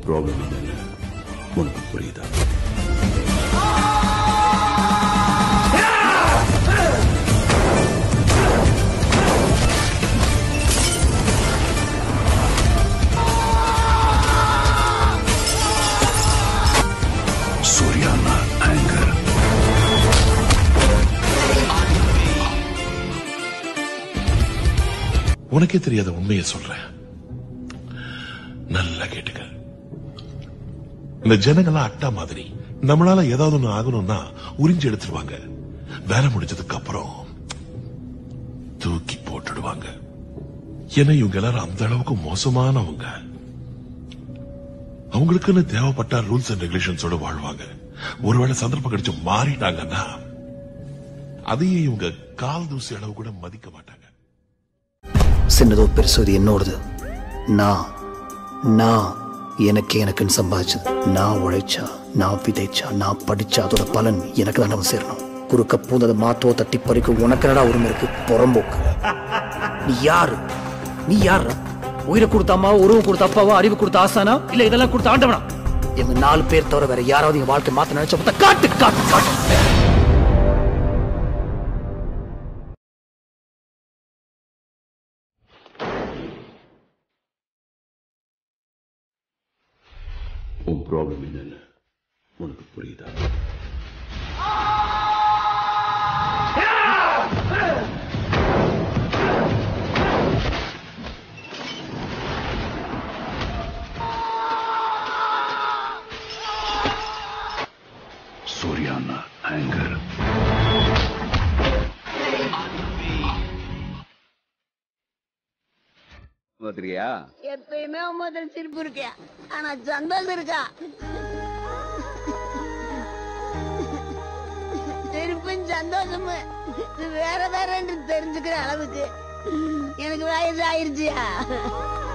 Problem என்னன்னு உனக்கு புரியுதா? சூர்யானா ஆங்கர். உனக்கே தெரியாத உண்மையை சொல்றேன், நல்லா கேட்டுக்க. இந்த ஜனங்கள்லாம் அட்டா மாதிரி நம்மளால ஏதாவது ஒண்ணு ஆகணும்னா உறிஞ்சு எடுத்துருவாங்க. வேலை முடிஞ்சதுக்கு அப்புறம் தூக்கி போட்டுடுவாங்க. ஏன்னா இவங்க எல்லாரும் அந்த அளவுக்கு மோசமானவங்க. அவங்களுக்குன்னு தேவைப்பட்ட ரூல்ஸ் அண்ட் ரெகுலேஷன்ஸோட வாழ்வாங்க. ஒருவேளை சந்தர்ப்பம் கிடைச்சு மாறிட்டாங்கன்னா அதையே இவங்க கால் தூசி அளவு கூட மதிக்க மாட்டாங்க. சின்னதோ பெருசோ இது என்னோடது. நான் எனக்குன்னு சம்பாதிச்சது. நான் உழைச்சா, நான் விதைச்சா, நான் படிச்சா அதோட பலன் எனக்கு தான் சேரணும். குறுக்க பூந்ததை மாத்தோ தட்டி பறிக்கும் உனக்கு என்னடா உரிமை இருக்கு? புறம்போக்கு. நீ யாரு? உயிரை கொடுத்த அம்மாவோ, உருவம் கொடுத்த அப்பாவோ, அறிவு கொடுத்த ஆசானா, இல்ல இதெல்லாம் கொடுத்த ஆண்டவனா? எங்க 4 பேர் தவிர வேற யாராவது என் வாழ்க்கை மாத்த நினைச்ச பார்த்தா காட்டு. உன் ப்ராப்ளம் என்னன்னு உனக்கு புரியுதா? சூர்யானா ஆங்கர். எப்பயுமே முதல் சிரிப்பு இருக்கா, ஆனா சந்தோஷம் இருக்கா? சிரிப்பும் சந்தோஷமும் வேற வேற தெரிஞ்சுக்கிற அளவுக்கு எனக்கு வயசு ஆயிருச்சியா?